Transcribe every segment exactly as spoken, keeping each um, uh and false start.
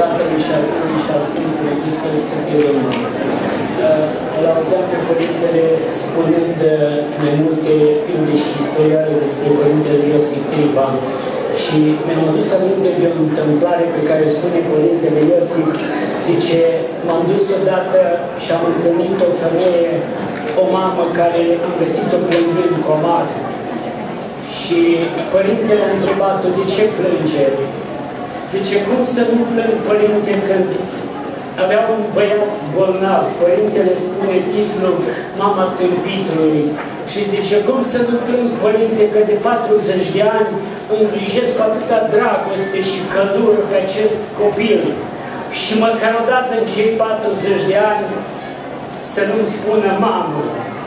Tatălui și al Fiului și al Sfântului Hristos să fie Domnul. Îl auzeam pe Părintele spunând mai multe pilde și istoriale despre Părintele Iosif Trifa și mi-am adus aminte de o întâmplare pe care o spune Părintele Iosif. Zice, m-am dus odată și am întâlnit o femeie, o mamă care am găsit-o plângând comar. Și Părintele a întrebat-o, de ce plânge? Zice, cum să nu plâng, Părinte, când avea un băiat bolnav? Părintele spune titlul Mama Tâmpitului. Și zice, cum să nu plâng, Părinte, că de patruzeci de ani îngrijesc cu atâta dragoste și căldură pe acest copil. Și măcar odată în cei patruzeci de ani să nu-mi spună mamă.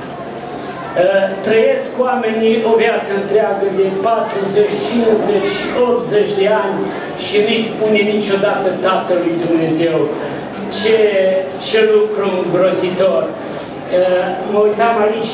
Trăiesc oamenii o viață întreagă de patruzeci, cincizeci, optzeci de ani și nu-i spune niciodată Tatălui Dumnezeu. Ce, ce lucru îngrozitor! Mă uitam aici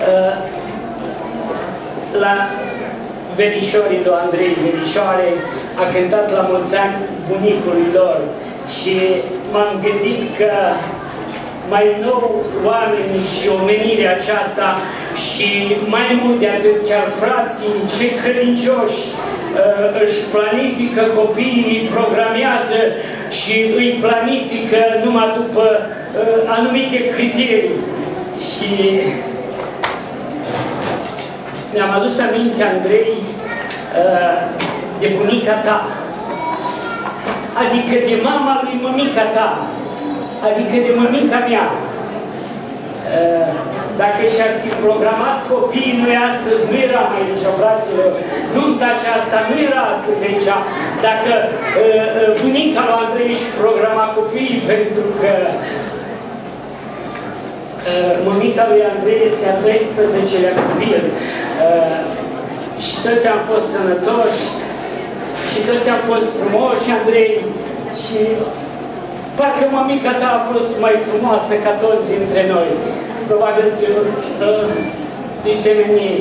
la verișorii lui Andrei Verișoare, a cântat la mulți ani bunicului lor și m-am gândit că mai nou oamenii și omenirea aceasta și mai mult de atât chiar frații, cei credincioși își planifică copiii, îi programează și îi planifică numai după anumite criterii. Și mi-am adus aminte, Andrei, de bunica ta, adică de mama lui mămica ta, adică de mămica mea. Dacă și-ar fi programat copiii, noi astăzi nu eram aici, fraților. Nunta aceasta nu era astăzi aici. Dacă bunica lui Andrei își programa copiii, pentru că mămica lui Andrei este a doisprezecelea copil. Și toți am fost sănătoși și toți am fost frumoși, Andrei, și parcă mămica ta a fost mai frumoasă ca toți dintre noi. Probabil că de semeni.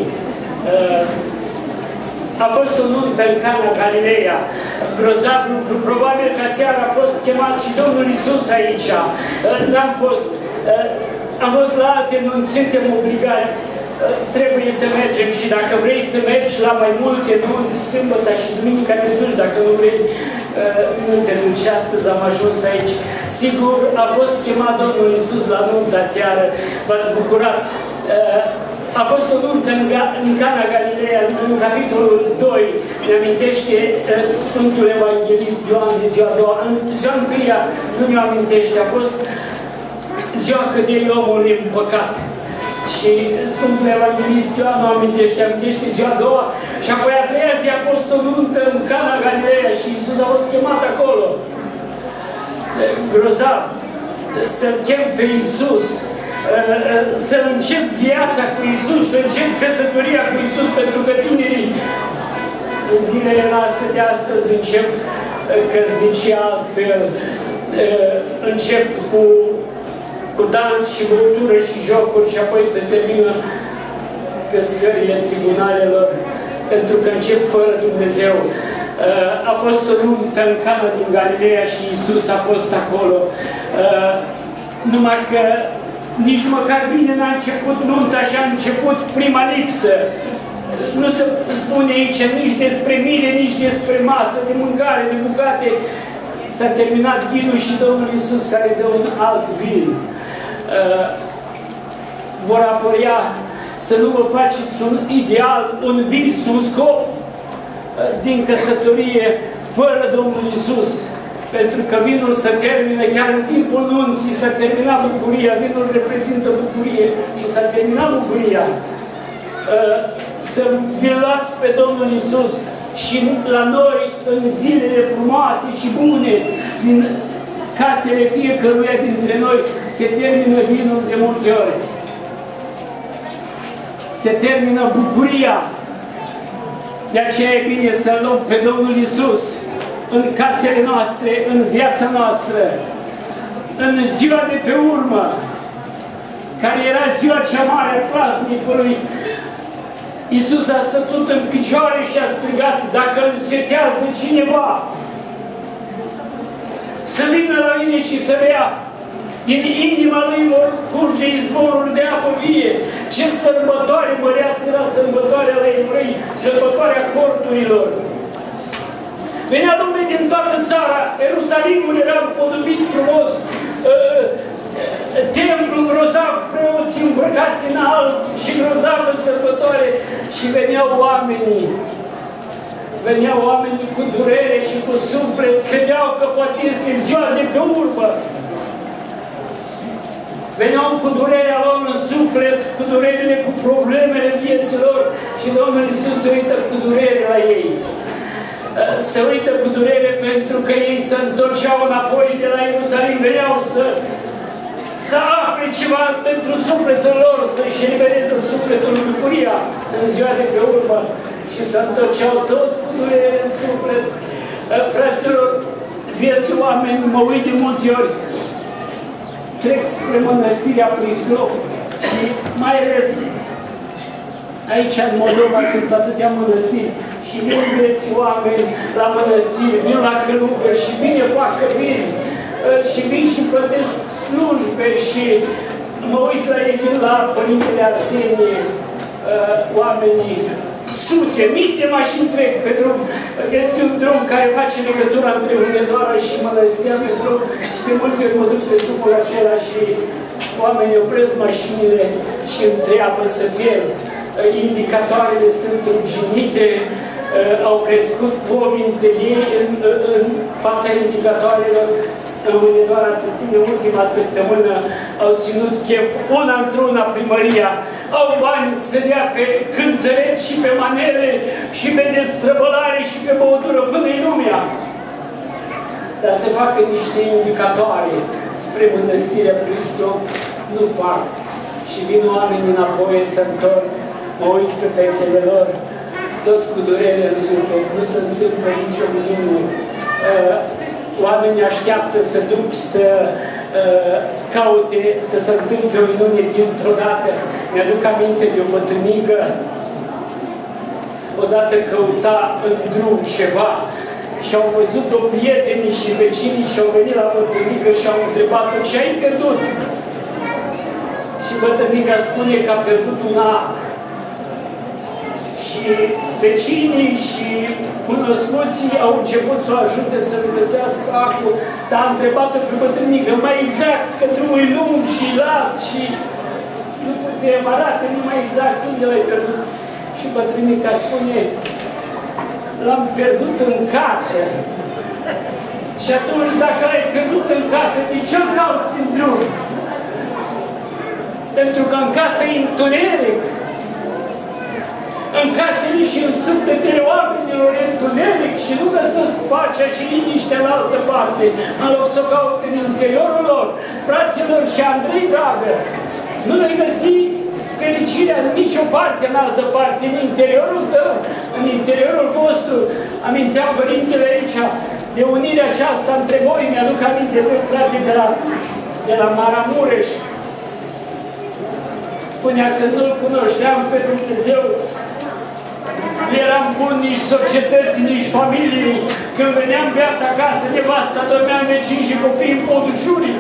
A fost o nuntă în Cana Galileea, grozav lucru, probabil că seara a fost chemat și Domnul Iisus aici. N-am fost, am fost la alte nunți, suntem obligați, trebuie să mergem și dacă vrei să mergi la mai multe nunți, sâmbătă și duminica te duci, dacă nu vrei, nu te duci. Astăzi am ajuns aici. Sigur, a fost chemat Domnul Iisus la nunta seară, v-ați bucurat. A fost o nuntă în Cana Galileea, în capitolul doi, ne amintește Sfântul Evanghelist Ioan de ziua a doua. În ziua întâia nu ne amintește, a fost ziua căderii omului în păcat. Și Sfântul Evanghelist Ioan nu amintește, amintește ziua a doua și apoi a treia zi a fost o nuntă în Cana Galileea și Iisus a fost chemat acolo. Grozav, să-L chem pe Iisus, să încep viața cu Iisus, să încep căsătoria cu Iisus, pentru că tinerii în zilele noastre de astăzi încep căsnicia altfel, încep cu cu dans și băutură și jocuri și apoi se termină pe scările tribunalelor, pentru că încep fără Dumnezeu. A fost o nuntă în Cana din Galileea și Iisus a fost acolo. Numai că nici măcar bine n-a început nunta și a început prima lipsă. Nu se spune aici nici despre mire, nici despre masă, de mâncare, de bucate. S-a terminat vinul și Domnul Iisus care dă un alt vin. Uh, vor apărea să nu vă faceți un ideal, un vis, un scop uh, din căsătorie fără Domnul Iisus. Pentru că vinul se termină, chiar în timpul nunții s-a terminat bucuria, vinul reprezintă bucurie și s-a terminat bucuria. Uh, să vi luați pe Domnul Iisus și la noi, în zilele frumoase și bune, din casele fiecăruia dintre noi, se termină vinul de multe ori. Se termină bucuria. De aceea e bine să luăm pe Domnul Iisus în casele noastre, în viața noastră, în ziua de pe urmă, care era ziua cea mare a praznicului. Iisus a stătut în picioare și a strigat: dacă însetează cineva să vină la mine și să bea. Din inima lui vor curge izvoruri de apă vie. Ce sărbătoare măreață era sărbătoarea la evrei, sărbătoarea corturilor. Venea lume din toată țara, Ierusalimul era împodobit frumos, templul grozav, preoții îmbrăcați în alb și grozavă sărbătoare și veneau oamenii. Veneau oamenii cu durere și cu suflet, credeau că poate este ziua de pe urmă. Veneau cu durerea lor în suflet, cu durerile, cu problemele vieților și Domnul Iisus se uită cu durere la ei. Se uită cu durere pentru că ei se întorceau înapoi de la Ierusalim, veneau să, să afle ceva pentru sufletul lor, să-și elibereze sufletul bucuria în ziua de pe urmă și se întorceau tot cu durere în suflet. Fraților, vieții oameni, mă uit de multe ori, trec spre mănăstirea Prislop și mai ales aici în Moldova sunt atâtea mănăstiri și vin vieții oameni la mănăstiri, vin la călugări și bine fac că vin și vin și plătesc slujbe și mă uit la ei, vin la Părintele Arsenie, oamenii, sute, mii de mașini trec pe drum. Este un drum care face legătura între Hunedoara și Mănăstirea Prislop și de multe ori mă duc pe drumul acela și oamenii opresc mașinile și întreabă să pierd. Indicatoarele sunt ruginite, au crescut pomi între ei în, în fața indicatoarelor. În Hunedoara se ține ultima săptămână, au ținut chef una într-una primăria, au bani să dea pe cântăreți și pe manele și pe destrăbălare și pe băutură până-i lumea. Dar să facă niște indicatoare spre mănăstirea Prislop, nu fac. Și vin oamenii înapoi, se întorc, mă uit pe fețele lor, tot cu durere în suflet, nu se întâmplă nicio minune. Oamenii așteaptă să duc să uh, caute, să se întâmple o minune dintr-o dată. Mi-aduc aminte de o bătrânică, odată căuta în drum ceva și au văzut-o prietenii și vecinii și au venit la bătrânică și au întrebat-o ce ai pierdut? Și bătrânica spune că a pierdut un ac. Și vecinii și cunoscuții au început să o ajute să-l găsească acul, dar a întrebat-o pe bătrânică mai exact, că drumul e lung și lat și nu putem, arată-mi mai exact unde l-ai pierdut. Și bătrânica spune, l-am pierdut în casă. Și atunci, dacă l-ai pierdut în casă, de ce-l cauți în drum? Pentru că în casă e întuneric. În casele și în sufletele oamenilor e întuneric și nu găsesc pacea și liniștea în altă parte, în loc să o caute în interiorul lor. Fraților și Andrei, dragă, nu vei găsi fericirea în nicio parte, în altă parte, în interiorul tău, în interiorul vostru. Amintea Părintele aici de unirea aceasta între voi, mi-aduc aminte de frate de la, de la Maramureș. Spunea că nu-L cunoșteam pe Dumnezeu, nu eram bun nici societății, nici familiei. Când veneam beat acasă, nevasta dormea în vecini și copiii în podul jurii.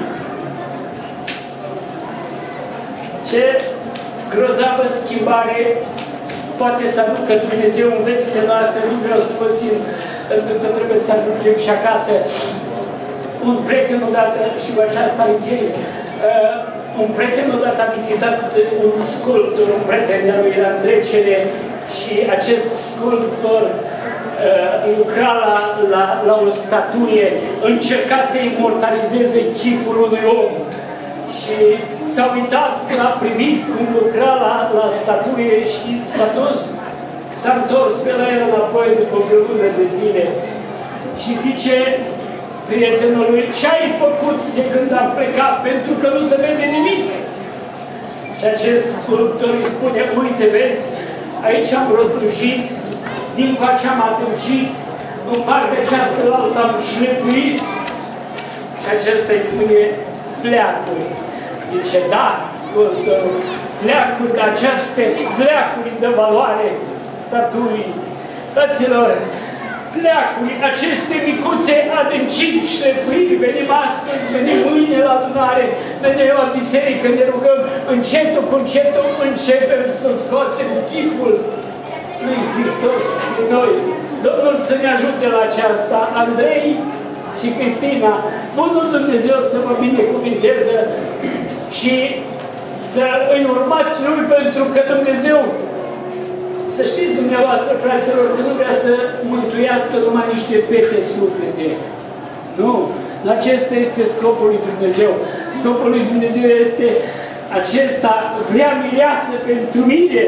Ce grozavă schimbare poate să aducă Dumnezeu în viețile noastre. Nu vreau să vă țin, pentru că trebuie să ajungem și acasă. Un prieten odată, și cu aceasta încheie, uh, un prieten odată a vizitat un sculptor, un prieten de-a lui era în trecere și acest sculptor uh, lucra la, la, la o statuie, încerca să imortalizeze chipul unui om. Și s-a uitat, l-a privit cum lucra la, la statuie și s-a dus, s-a întors pe la el înapoi după vreo lună de zile. Și zice prietenului, ce ai făcut de când am plecat? Pentru că nu se vede nimic. Și acest sculptor îi spune, uite, vezi, aici am rotunjit, din coace am adâncit, în partea aceasta la altă am șlefuit. Și acesta îi spune, fleacuri. Zice, da, sculptorul, fleacuri, dar aceste fleacuri de valoare statuii. Fraților, fleacuri, aceste micuțe adânciri, șlefuiri, venim astăzi, venim mâine la adunare, venim la biserică, ne rugăm, încetul cu încetul începem să scoatem chipul lui Hristos din noi. Domnul să ne ajute la aceasta, Andrei și Cristina, Bunul Dumnezeu să vă binecuvinteze și să îi urmați Lui, pentru că Dumnezeu, să știți dumneavoastră, fraților, că nu vrea să mântuiască numai niște pete suflete. Nu. Acesta este scopul lui Dumnezeu. Scopul lui Dumnezeu este acesta, vrea mireasă pentru mine.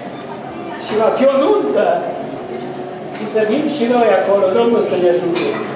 Și va fi o nuntă. Și să fim și noi acolo. Domnul să ne ajute.